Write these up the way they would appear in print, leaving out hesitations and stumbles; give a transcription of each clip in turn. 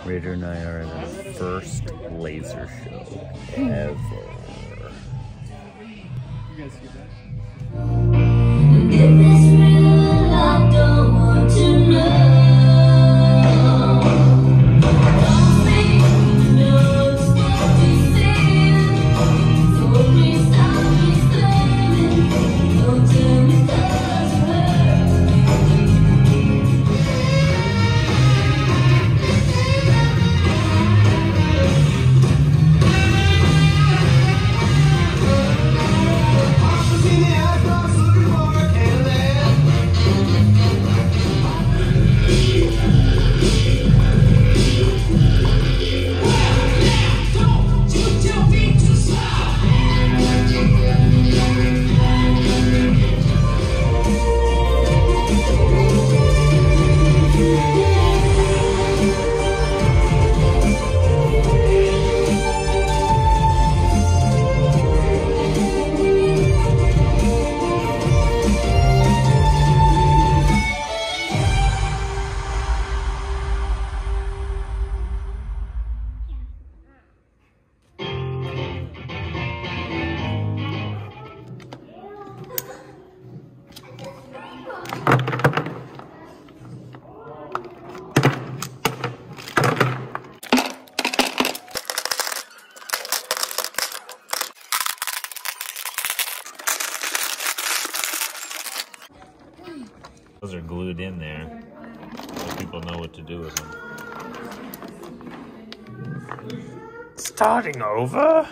Raider and I are at our first laser show ever. You guys see that? If it's real, I don't want to know. Don't make me know what you saying. So please stop me staring. Don't tell me 'cause it hurts. Those are glued in there, so people know what to do with them. Starting over?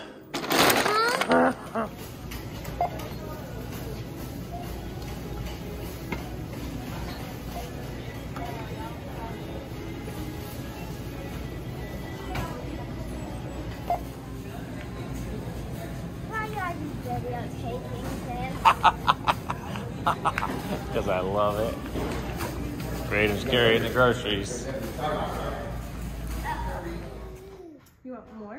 Why are you videotaping this? Because I love it. Raider's carrying the groceries. You want more?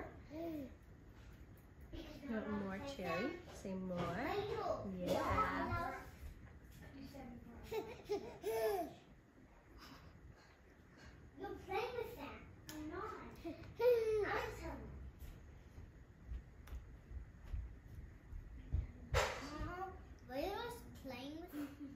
You want more cherry? Say more. Yeah. You're playing with that. I'm not. Lyra's playing with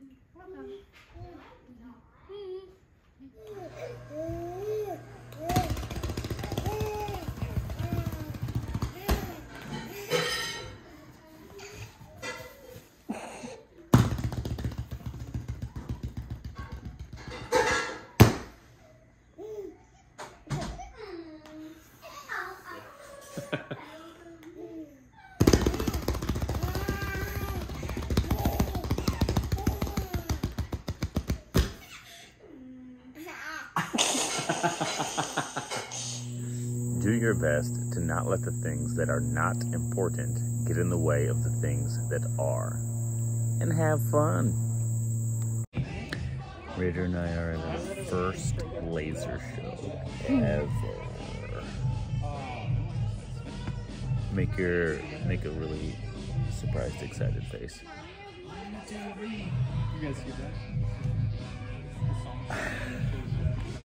Do your best to not let the things that are not important get in the way of the things that are. And have fun. Raider and I are at our first laser show ever. Make a really surprised, excited face. You guys see that?